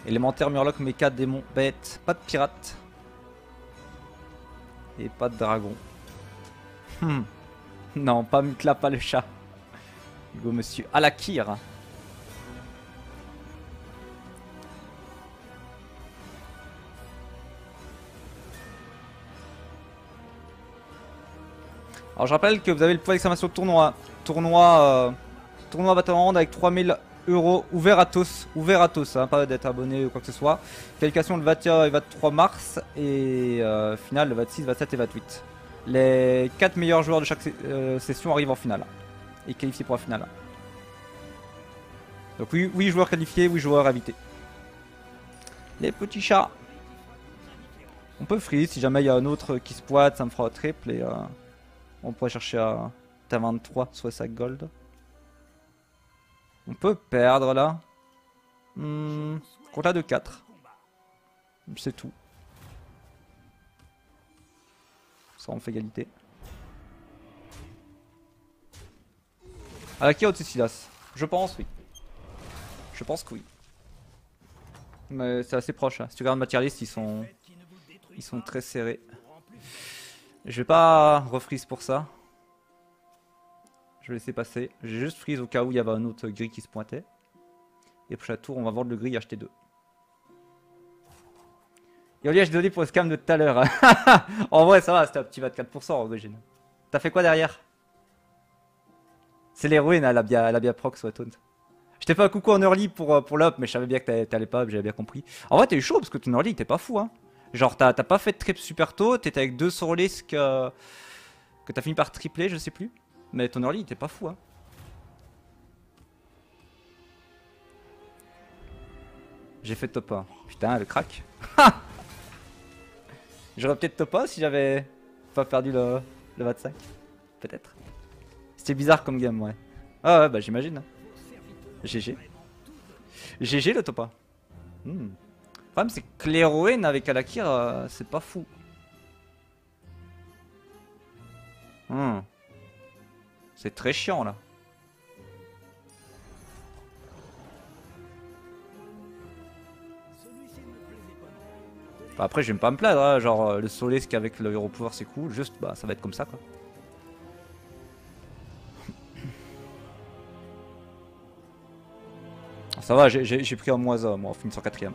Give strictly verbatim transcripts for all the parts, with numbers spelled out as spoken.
Élémentaire, Murloc, Mecha, démon, bête. Pas de pirate. Et pas de dragon. Hmm. Non, pas Mutla, pas le chat. Go monsieur Alakir. Alors je rappelle que vous avez le point d'exclamation tournoi. Tournoi euh, tournoi Battleground avec trois mille euros ouvert à tous. Ouvert à tous, hein, pas d'être abonné ou quoi que ce soit. Qualification le vingt et un et vingt-trois mars. Et euh, finale le vingt-six, vingt-sept et vingt-huit. Les quatre meilleurs joueurs de chaque euh, session arrivent en finale. Et qualifiés pour la finale. Donc oui, oui joueurs qualifiés, oui joueurs invités. Les petits chats. On peut freeze si jamais il y a un autre qui se pointe, ça me fera un triple et euh, on pourrait chercher à T vingt-trois, soit cinq gold. On peut perdre là. Hmm, compte de quatre. C'est tout. Ça on fait égalité. À la qui au-dessus de Silas? Je pense oui. Je pense que oui. Mais c'est assez proche. Hein. Si tu regardes Materialist, ils sont. Ils sont très serrés. Je vais pas refreeze pour ça. Je vais laisser passer. J'ai juste freeze au cas où il y avait un autre gris qui se pointait. Et prochain tour, on va vendre le gris et acheter deux. Yoli, je donné pour le scam de tout à l'heure. En vrai, ça va, c'était un petit vingt-quatre pour cent en origine. T'as fait quoi derrière? C'est l'héroïne, elle a bien, elle a bien proc sur la taunt. Je t'ai fait un coucou en early pour, pour l'up, mais je savais bien que t'allais pas, j'avais bien compris. En vrai, t'as eu chaud parce que ton early t'es pas fou, hein. Genre, t'as pas fait de trip super tôt, t'étais avec deux Sorolisk euh, que t'as fini par tripler, je sais plus. Mais ton early t'es pas fou, hein. J'ai fait top un. Putain, le crack. J'aurais peut-être top un si j'avais pas perdu le, le vingt-cinq. Peut-être. C'était bizarre comme game, ouais. Ah ouais, bah j'imagine. Hein. G G. G G le top un. Hmm. Le problème c'est que l'héroïne avec Alakir, euh, c'est pas fou. Hmm. C'est très chiant là. Enfin, après je vais pas me plaindre, hein. Genre euh, le Solesk avec le Hero Pouvoir c'est cool, juste bah ça va être comme ça quoi. Ça va, j'ai pris un moins un moi en finissant quatrième.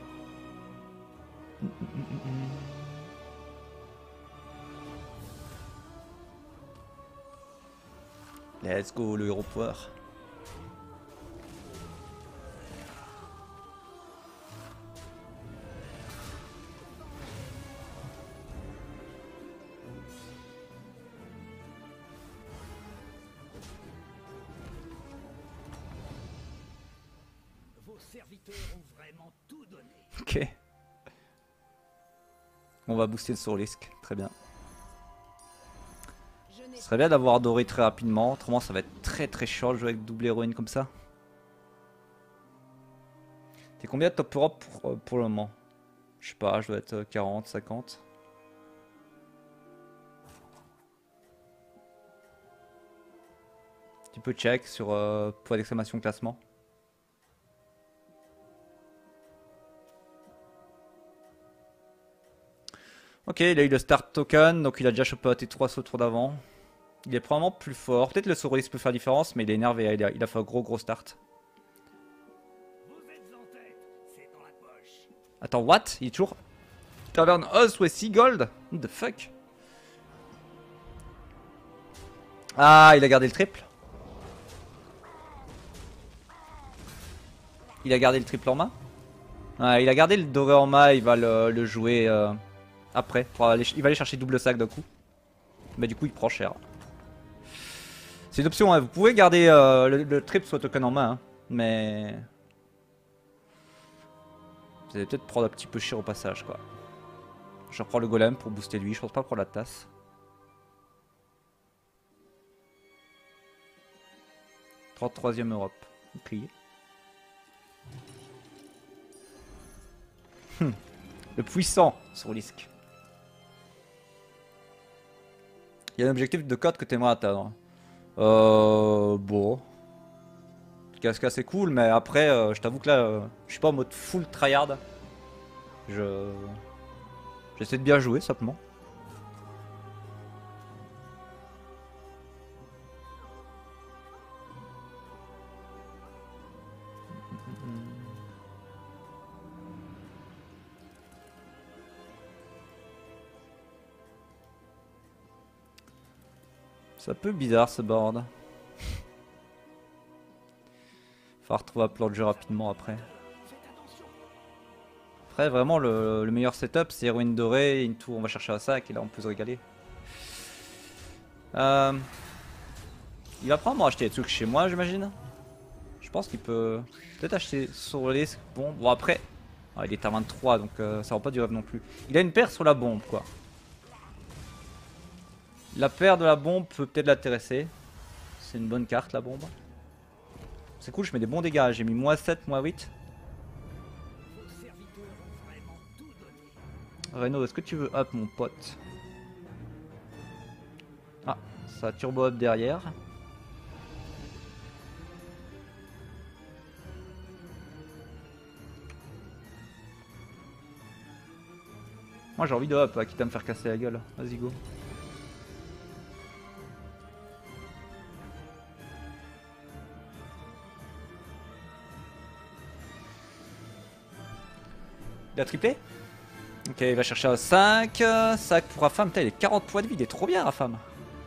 Let's go le Hero Pouvoir. Ok. On va booster le Sourlisk, très bien. Ce serait bien d'avoir doré très rapidement, autrement ça va être très très chiant de jouer avec double héroïne comme ça. T'es combien de top Europe pour, euh, pour le moment? Je sais pas, je dois être quarante, cinquante. Tu peux check sur euh, point d'exclamation classement. Ok, il a eu le start token, donc il a déjà chopé un T trois au tour d'avant. Il est probablement plus fort. Peut-être le Sourlisk peut faire la différence, mais il est énervé, il a, il a fait un gros gros start. Attends, what? Il est toujours... Tavern Us, ouais, six gold? What the fuck? Ah, il a gardé le triple. Il a gardé le triple en main. Ouais, il a gardé le doré en main, il va le, le jouer euh, après. Pour aller, il va aller chercher double sac d'un coup. Mais du coup, il prend cher. C'est une option, hein. Vous pouvez garder euh, le, le triple sur le token en main. Hein. Mais... Vous allez peut-être prendre un petit peu cher au passage, quoi. Je reprends le golem pour booster lui, je pense pas prendre la tasse. trente-troisième Europe. Ok. Hum. Le puissant Sourlisk. Il y a un objectif de code que tu aimerais atteindre. Euh... Bon. Casque assez cool, mais après, euh, je t'avoue que là, euh, je suis pas en mode full tryhard. Je... J'essaie de bien jouer, simplement. C'est un peu bizarre ce board. Faudra retrouver un plan de jeu rapidement après. Après vraiment le, le meilleur setup c'est héroïne dorée, une tour on va chercher un sac et là on peut se régaler. Euh... Il va probablement acheter des trucs chez moi j'imagine. Je pense qu'il peut peut-être acheter sur les... Bon, bon après... Ah, il est à vingt-trois donc euh, ça va pas du rêve non plus. Il a une paire sur la bombe quoi. La paire de la bombe peut peut-être l'intéresser. C'est une bonne carte la bombe. C'est cool, je mets des bons dégâts. J'ai mis moins sept, moins huit. Reno, est-ce que tu veux up mon pote? Ah, ça turbo up derrière. Moi j'ai envie de up, quitte à me faire casser la gueule. Vas-y go. Il a triplé? Ok, il va chercher un cinq. cinq pour Rafam. Putain, il est quarante points de vie, il est trop bien Rafam.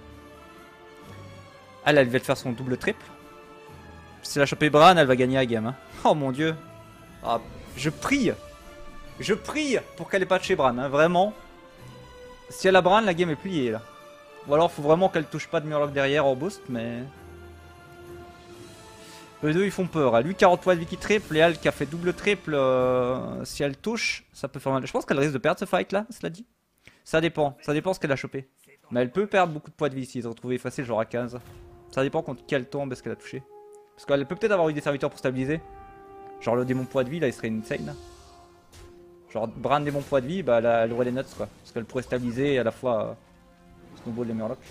Ah là, elle vient de faire son double triple. Si elle a chopé Bran, elle va gagner la game. Hein. Oh mon dieu. Ah, je prie. Je prie pour qu'elle ait pas de chez Bran, hein, vraiment. Si elle a Bran, la game est pliée là. Ou alors faut vraiment qu'elle touche pas de Murloc derrière en boost, mais... Les deux ils font peur. Hein. Lui quarante points de vie qui triple et elle qui a fait double triple. Euh, si elle touche, ça peut faire mal. Je pense qu'elle risque de perdre ce fight là, cela dit. Ça dépend, ça dépend ce qu'elle a chopé. Mais elle peut perdre beaucoup de points de vie si elle se retrouve facile genre à quinze. Ça dépend contre quelle tombe est-ce qu'elle a touché. Parce qu'elle peut peut-être avoir eu des serviteurs pour stabiliser. Genre le démon poids de vie là il serait insane. Genre Bran démon poids de vie, bah là, elle aurait les nuts quoi. Parce qu'elle pourrait stabiliser et à la fois euh, snowball les Murlocs.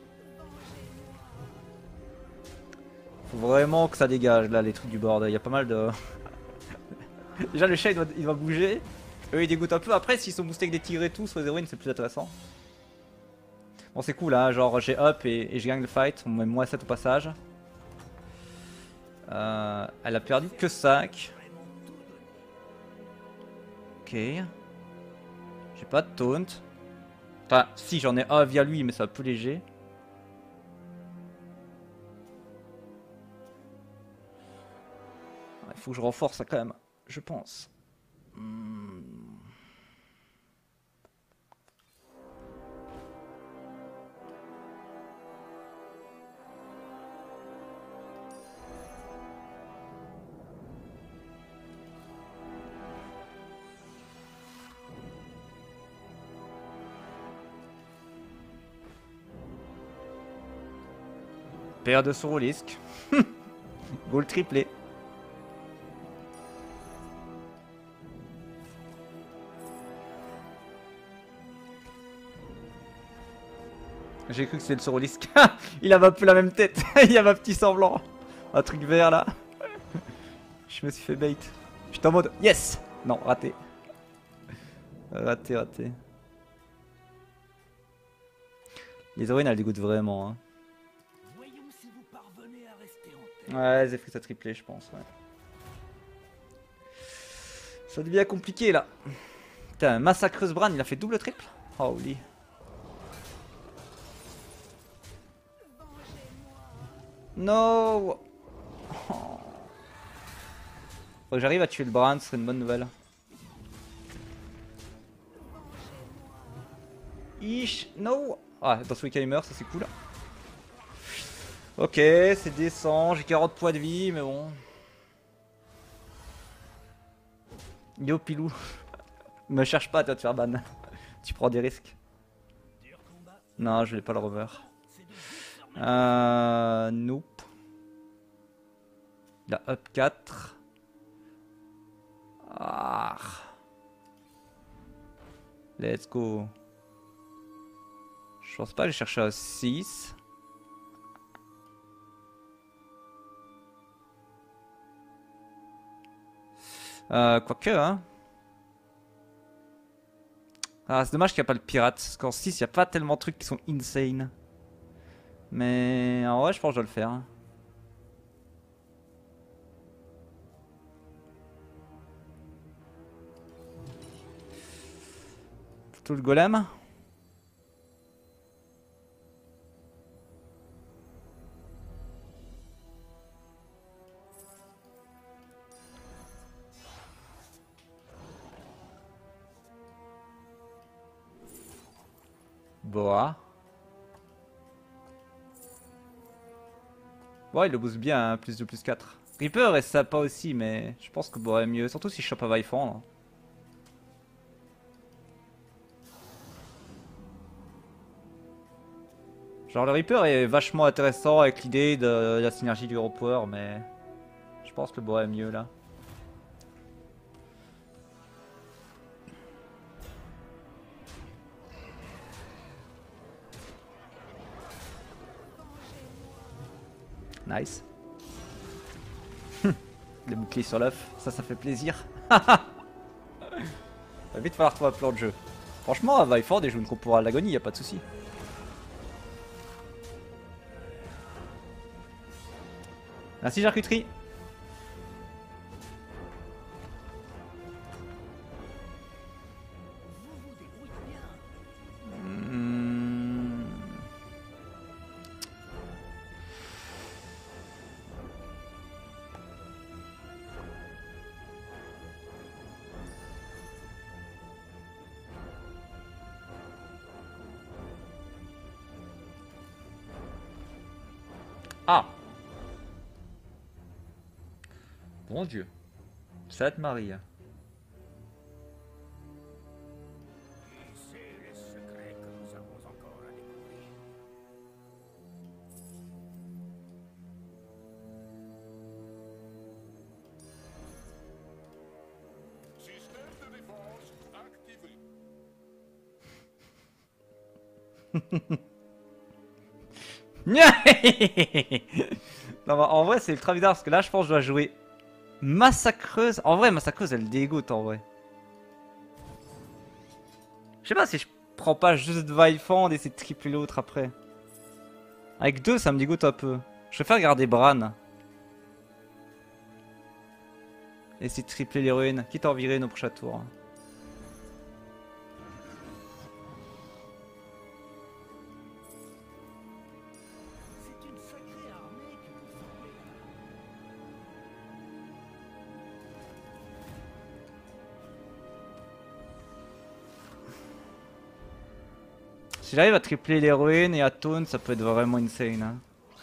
Faut vraiment que ça dégage là les trucs du board, il y a pas mal de... Déjà le chat il, doit, il va bouger, eux ils dégoûtent un peu, après s'ils sont boostés avec des tigres et tout sur les héroïnes c'est plus intéressant. Bon c'est cool hein, genre j'ai up et, et je gagne le fight, on met moins sept au passage. Euh, elle a perdu que cinq. Ok. J'ai pas de taunt. Enfin si j'en ai un via lui mais c'est un peu léger. Il faut que je renforce ça quand même, je pense. Hmm. Paire de Sorolisk. Goal triplé. J'ai cru que c'était le Sorolisk. Il avait un peu la même tête. Il y avait un petit semblant. Un truc vert là. Je me suis fait bait. J'étais en mode yes. Non, raté. Raté, raté. Les héroïnes elles dégoûtent vraiment. Hein. Ouais, Zephyr a triplé, je pense. Ouais. Ça devient compliqué là. Putain, Massacreuse Bran, il a fait double triple. Holy. No. Oh. Faut que j'arrive à tuer le Bran, ce serait une bonne nouvelle. Ish, no. Ah, dans ce week-end il meurt, ça c'est cool. Ok, c'est décent, j'ai quarante points de vie, mais bon. Yo Pilou. Me cherche pas, toi, de faire ban. Tu prends des risques. Non, je vais pas le rover. Euh. Nope. Il a up quatre. Ah. Let's go. Je pense pas, j'ai cherché à six. Euh, quoique, hein. Ah, c'est dommage qu'il n'y a pas le pirate. Parce qu'en six, il n'y a pas tellement de trucs qui sont insane. Mais en vrai, je pense que je dois le faire. Tout le golem. Boa. Bon, il le booste bien, hein, plus de plus quatre. Reaper est sympa aussi, mais je pense que Boa est mieux. Surtout si je chope à Vaifan. Genre le Reaper est vachement intéressant avec l'idée de la synergie du Hero Power, mais je pense que le Boa est mieux là. Nice. Les boucliers sur l'œuf, ça, ça fait plaisir. Va vite falloir trouver un plan de jeu. Franchement, à Vaiford, des joues une corporale l'agonie, y a pas de souci. Merci, charcuterie. Hmm. Ah. Bon Dieu. Sainte Marie. Non, bah, en vrai, c'est ultra bizarre parce que là, je pense que je dois jouer Massacreuse. En vrai, Massacreuse, elle dégoûte en vrai. Je sais pas si je prends pas juste Vaifand et essayer de tripler l'autre après. Avec deux, ça me dégoûte un peu. Je préfère garder Bran. Et essayer de tripler les ruines, quitte à en virer nos prochains tours. Si j'arrive à tripler les ruines et à taunt, ça peut être vraiment insane. Hein.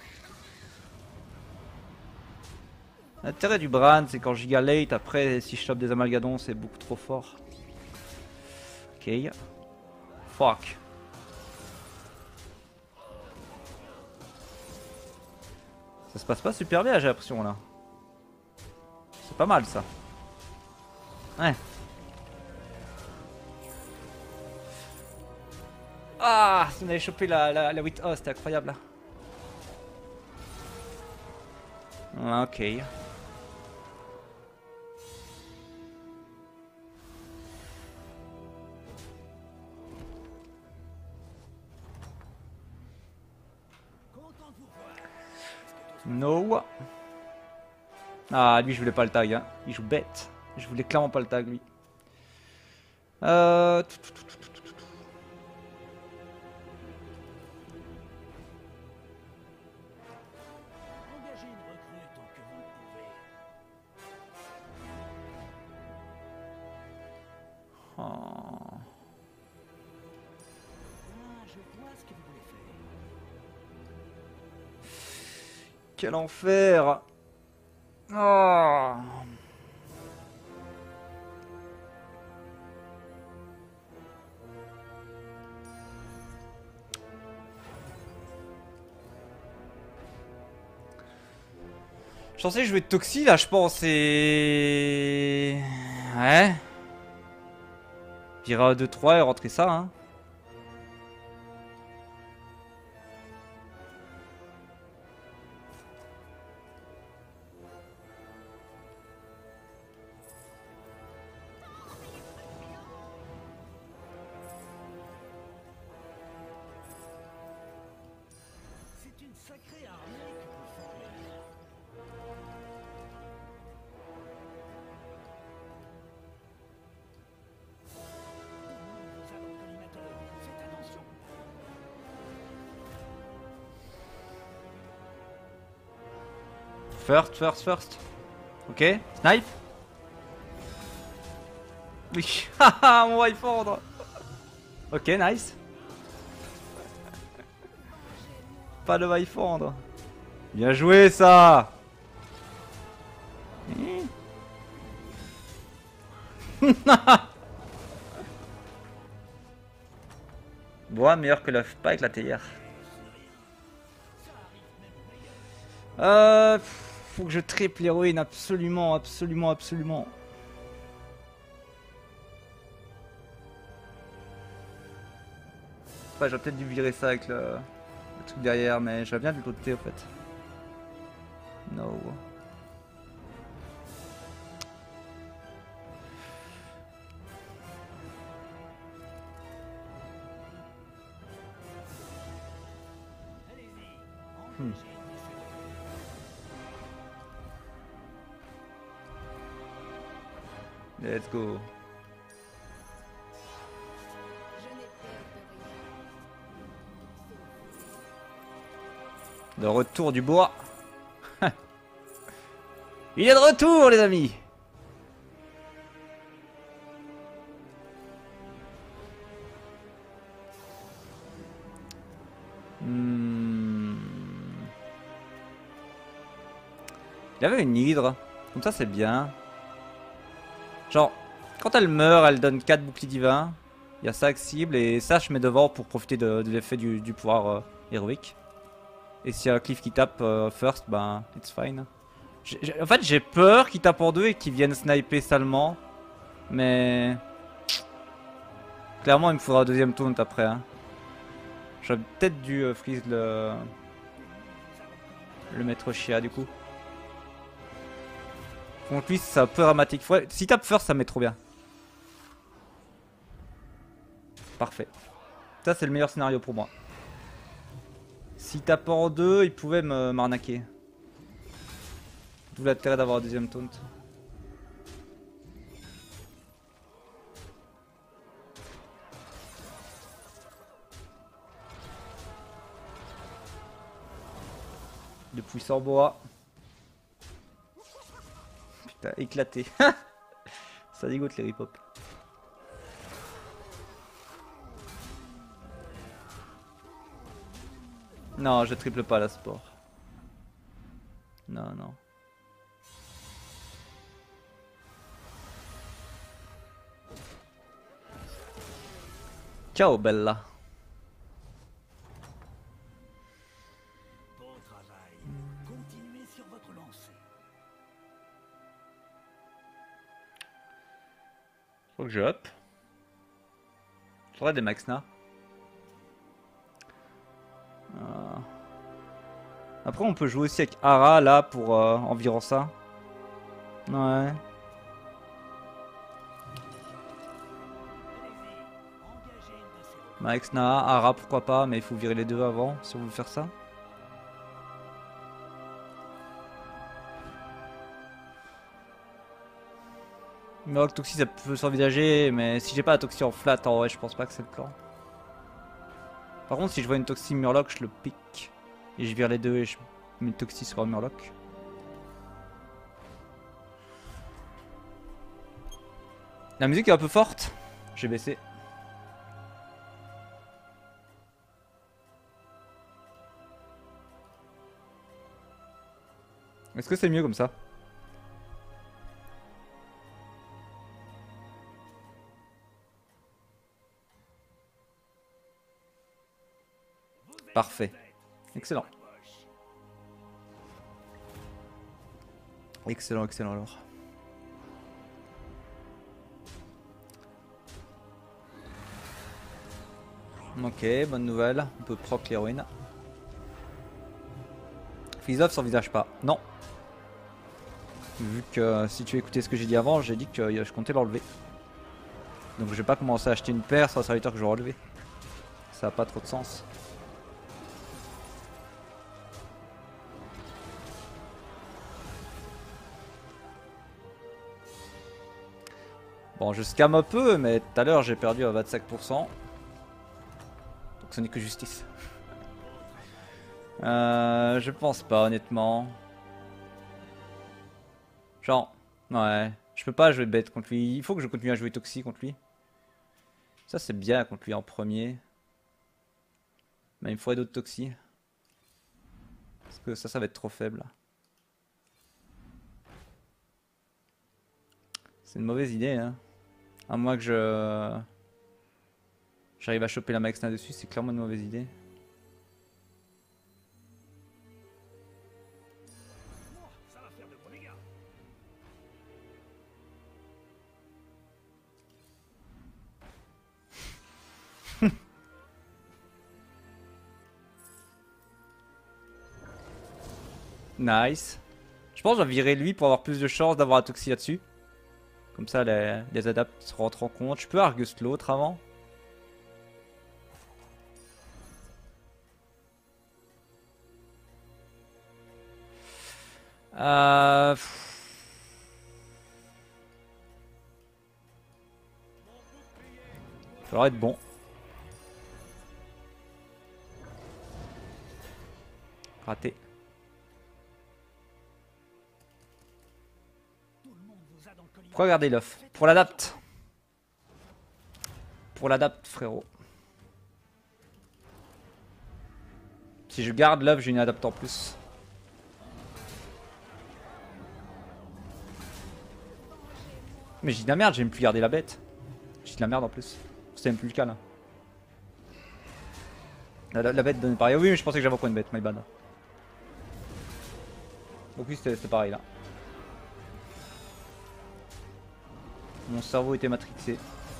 L'intérêt du Bran, c'est quand giga late, après si je chope des amalgadons, c'est beaucoup trop fort. Ok. Fuck. Ça se passe pas super bien, j'ai l'impression là. C'est pas mal ça. Ouais. Ah, si on avait chopé la, la, la huit A, c'était incroyable là. Ah, ok. No. Ah, lui, je voulais pas le tag. Hein. Il joue bête. Je voulais clairement pas le tag, lui. Euh... Oh. Quel enfer. Oh. Je suis censé jouer de Toxi là, je pense, et... Ouais. Virer à deux trois et rentrer ça, hein. First, first, first. Ok, snipe. Oui, haha, on va y fondre. Ok, nice. Pas de va y fondre. Bien joué ça. Bois meilleur que l'œuf, pas éclaté hier. Euh, faut que je triple l'héroïne, absolument, absolument, absolument. Ouais, j'aurais peut-être dû virer ça avec le, le truc derrière, mais j'aurais bien de l'autre côté en fait. No. Hmm. Let's go. De retour du bois. Il est de retour les amis. Hmm. Il y avait une hydre. Comme ça c'est bien. Genre, quand elle meurt, elle donne quatre boucliers divins. Il y a ça cible et ça je mets devant pour profiter de, de l'effet du, du pouvoir euh, héroïque. Et s'il y a un cliff qui tape euh, first, ben it's fine. J ai, en fait j'ai peur qu'il tape en deux et qu'il vienne sniper salement. Mais... clairement il me faudra un deuxième taunt après. Hein. J'aurais peut-être dû euh, freeze le... le maître Chia du coup. Contre lui c'est un peu dramatique. Faudrait... si tape first ça me met trop bien. Parfait. Ça c'est le meilleur scénario pour moi. S'il tape en deux, il pouvait m'arnaquer. D'où l'intérêt d'avoir un deuxième taunt. De puissant bois. Putain, éclaté. Ça dégoûte les rip-hop. Non, je triple pas la sport. Non, non. Ciao, bella. Bon travail. Continuez sur votre lancée. Faut que je hop. Faudrait des Maxna. Euh... Après on peut jouer aussi avec Ara là pour euh, environ ça. Ouais. Maxna, Ara pourquoi pas, mais il faut virer les deux avant si on veut faire ça. Murloc Toxie ça peut s'envisager, mais si j'ai pas la Toxie en flat en vrai je pense pas que c'est le plan. Par contre si je vois une Toxie Murloc je le pique. Et je vire les deux et je mets une Toxie sur un Murloc. La musique est un peu forte. J'ai baissé. Est-ce que c'est mieux comme ça? Parfait. Excellent. Excellent, excellent alors. Ok, bonne nouvelle. On peut proc l'héroïne. Freeze-off s'envisage pas. Non. Vu que si tu écoutais ce que j'ai dit avant, j'ai dit que je comptais l'enlever. Donc je vais pas commencer à acheter une paire sur un serviteur que je vais relever. Ça a pas trop de sens. Bon, je scam un peu, mais tout à l'heure j'ai perdu à vingt-cinq pour cent. Donc ce n'est que justice. Euh, je pense pas, honnêtement. Genre, ouais. Je peux pas jouer bête contre lui. Il faut que je continue à jouer Toxi contre lui. Ça, c'est bien contre lui en premier. Mais il me faudrait d'autres Toxi. Parce que ça, ça va être trop faible. C'est une mauvaise idée, hein. À moins que je... J'arrive à choper la Maxna dessus, c'est clairement une mauvaise idée. Ça va faire de gros dégâts. Nice. Je pense que je vais virer lui pour avoir plus de chances d'avoir un Toxi là-dessus. Comme ça, les, les adaptes se rentrent en compte. Je peux Argus l'autre avant. Euh... Ça va être bon. Raté. Pourquoi garder l'off? Pour l'adapt. Pour l'adapt, frérot. Si je garde l'off, j'ai une adapt en plus. Mais j'ai de la merde, j'ai même plus gardé la bête. J'ai de la merde en plus. C'était même plus le cas là. La, la, la bête donne pareil. Oui, mais je pensais que j'avais encore une bête, my bad. Donc oui, c'était pareil là. Mon cerveau était matrixé.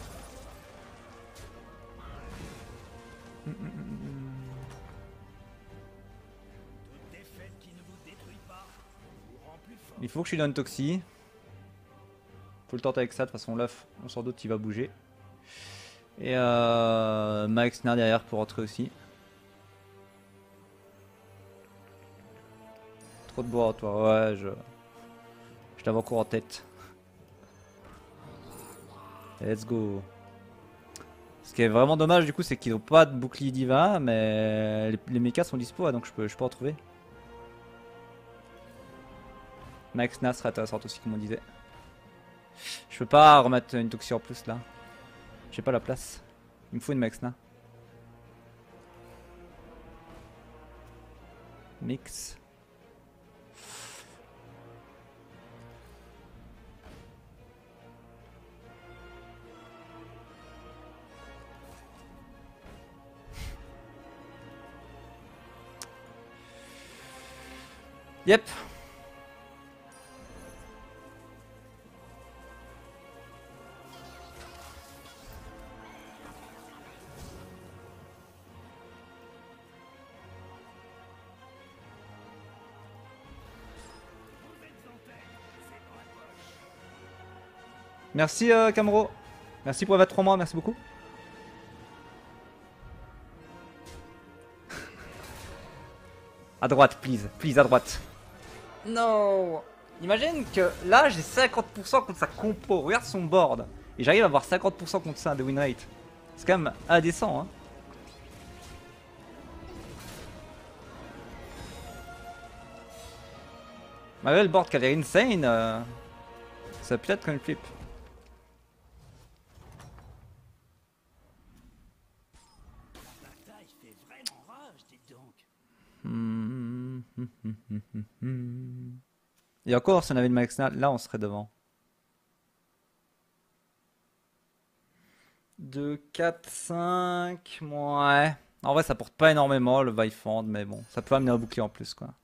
Il faut que je lui donne Toxi. Faut le tenter avec ça, de toute façon l'œuf, on s'en doute, il va bouger. Et euh, Maxna derrière pour rentrer aussi. Trop de bois toi, ouais, je, je l'avais encore en tête. Let's go. Ce qui est vraiment dommage du coup, c'est qu'ils n'ont pas de bouclier divin, mais les, les mechas sont dispo, donc je peux, je peux en trouver. Maxna serait intéressante aussi, comme on disait. Je peux pas remettre une Toxi en plus là. J'ai pas la place. Il me faut une Maxna. Mix. Yep. Merci euh, Camro. Merci pour les vingt-trois mois, merci beaucoup. À droite, please. Please, à droite. Non. Imagine que là, j'ai cinquante pour cent contre sa compo. Regarde son board. Et j'arrive à avoir cinquante pour cent contre ça de win rate. C'est quand même indécent, hein. Malgré le board qui a l'air insane, euh, ça peut être une flip. Et encore, si on avait une Maxna, là on serait devant. deux, quatre, cinq, ouais. En vrai, ça porte pas énormément le Vifand, mais bon, ça peut amener un bouclier en plus, quoi.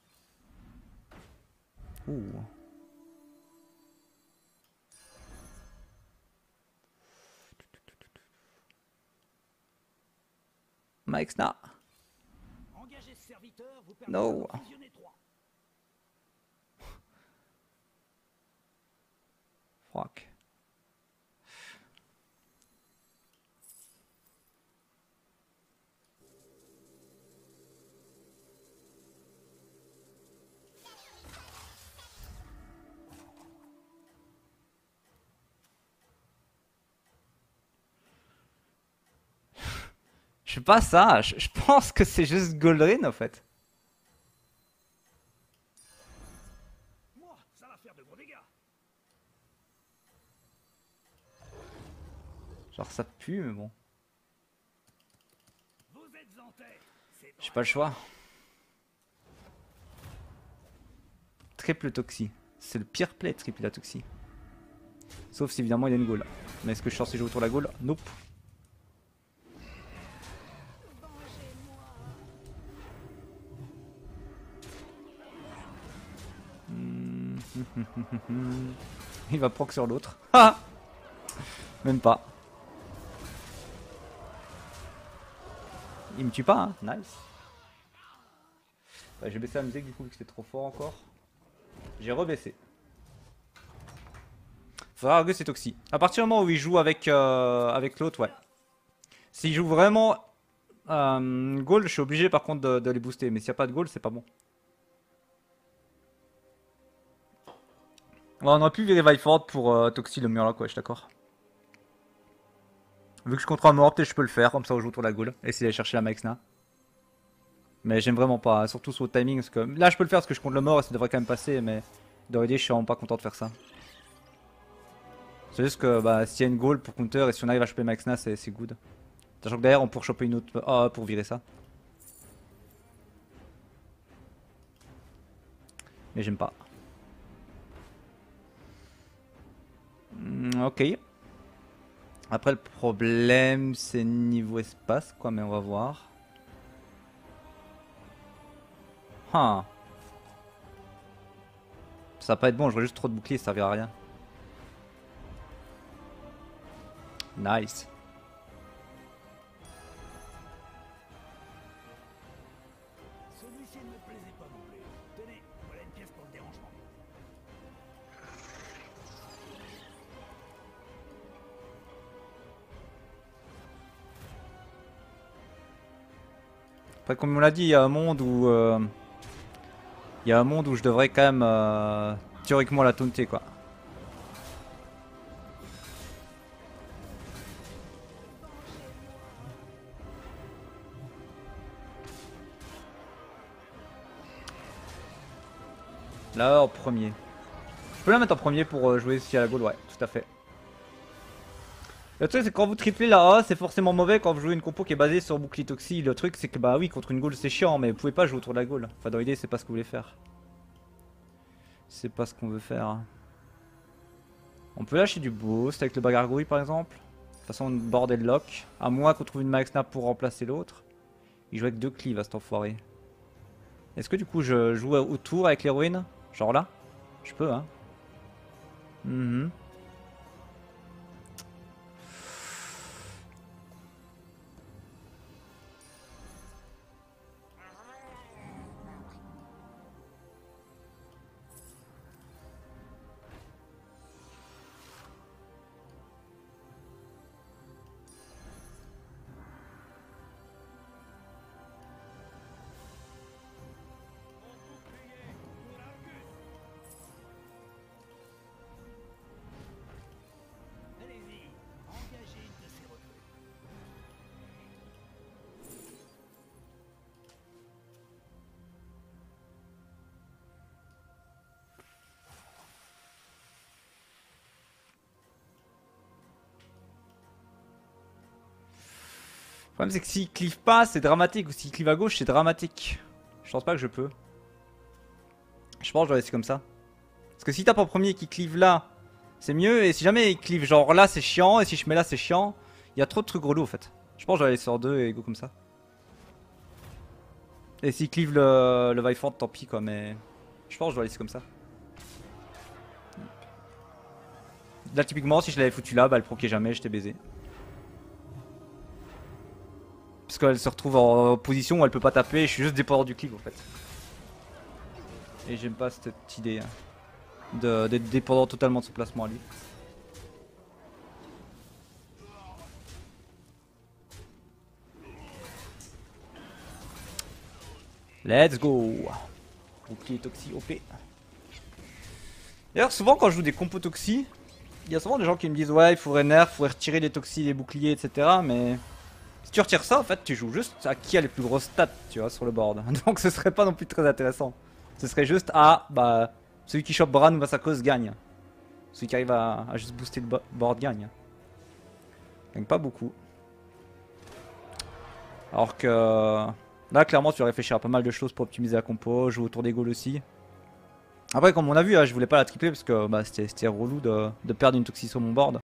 Ouh. Maxna. No. Fuck. Je sais pas ça, je, je pense que c'est juste Goldrin en fait. Moi, ça va faire de gros dégâts. Genre ça pue mais bon. Vous êtes en tête. C'est J'ai pas le choix. Triple Toxie. C'est le pire play triple la Toxie. Sauf si évidemment il y a une goal. Mais est-ce que je suis censé jouer autour de la goal? Nope. Hmm. Il va proc sur l'autre. Ah, même pas. Il me tue pas, hein. Nice. Ouais, j'ai baissé la musique du coup vu que c'était trop fort encore. J'ai rebaissé. Faudra Argus et Toxie. À partir du moment où il joue avec, euh, avec l'autre, ouais. S'il joue vraiment euh, goal, je suis obligé par contre de, de les booster. Mais s'il n'y a pas de goal, c'est pas bon. Ouais, on aurait pu virer Viford pour euh, Toxie le mur là, quoi, je suis d'accord. Vu que je contrôle un mort, peut-être je peux le faire, comme ça on joue autour de la goal. Essayer d'aller chercher la Maxna. Mais j'aime vraiment pas, hein, surtout sur le timing. Parce que là je peux le faire parce que je compte le mort et ça devrait quand même passer. Mais dans l'idée, je suis vraiment pas content de faire ça. C'est juste que bah, s'il y a une goal pour counter et si on arrive à choper Maxna, c'est good. Sachant que derrière on pourrait choper une autre. Ah, pour virer ça. Mais j'aime pas. Mm, ok. Après le problème c'est niveau espace quoi, mais on va voir. Ah. Ça va pas être bon, j'aurais juste trop de boucliers, ça servira à rien. Nice. Celui-ci ne me plaisait pas non plus. Tenez, voilà une pièce pour le dérangement. Après comme on l'a dit, il y a un monde où... Euh, il y a un monde où je devrais quand même euh, théoriquement la taunter quoi. Là en premier. Je peux la mettre en premier pour euh, jouer si à la goal, ouais, tout à fait. Le truc c'est que quand vous triplez la A, c'est forcément mauvais quand vous jouez une compo qui est basée sur bouclier toxie. Le truc c'est que bah oui, contre une goal c'est chiant, mais vous pouvez pas jouer autour de la goal. Enfin dans l'idée c'est pas ce que vous voulez faire. C'est pas ce qu'on veut faire. On peut lâcher du boost avec le bagargouille par exemple. De toute façon bordel lock. À moins qu'on trouve une Maxna pour remplacer l'autre. Il joue avec deux cleaves à cet enfoiré. Est-ce que du coup je joue autour avec l'héroïne? Genre là? Je peux hein. Mhm. Allez-y, engagez une de ces recrues. Le problème c'est que s'il clive pas c'est dramatique, ou s'il clive à gauche c'est dramatique. Je pense pas que je peux. Je pense que je dois laisser comme ça. Parce que si tape en premier et qu'il clive là, c'est mieux. Et si jamais il clive genre là c'est chiant, et si je mets là c'est chiant. Il y a trop de trucs relous en fait. Je pense que je dois laisser en deux et go comme ça. Et s'il clive le, le Viford tant pis quoi, mais je pense que je dois laisser comme ça. Là typiquement si je l'avais foutu là, bah elle proquait jamais, j'étais baisé. Parce qu'elle se retrouve en position où elle peut pas taper et je suis juste dépendant du clip en fait. Et j'aime pas cette idée hein, de- d'être dépendant totalement de son placement à lui. Let's go. Bouclier toxi O P. D'ailleurs souvent quand je joue des compos toxi, il y a souvent des gens qui me disent ouais il faudrait nerf, il faudrait retirer les toxis, les boucliers, et cetera. Mais Si tu retires ça, en fait, tu joues juste à qui a les plus grosses stats, tu vois, sur le board. Donc ce serait pas non plus très intéressant. Ce serait juste à, bah, celui qui chope Bran ou Masakos gagne. Celui qui arrive à, à juste booster le board gagne. Gagne pas beaucoup. Alors que là, clairement, tu dois réfléchir à pas mal de choses pour optimiser la compo, jouer autour des goals aussi. Après, comme on a vu, hein, je voulais pas la tripler parce que bah, c'était relou de, de perdre une Toxie sur mon board.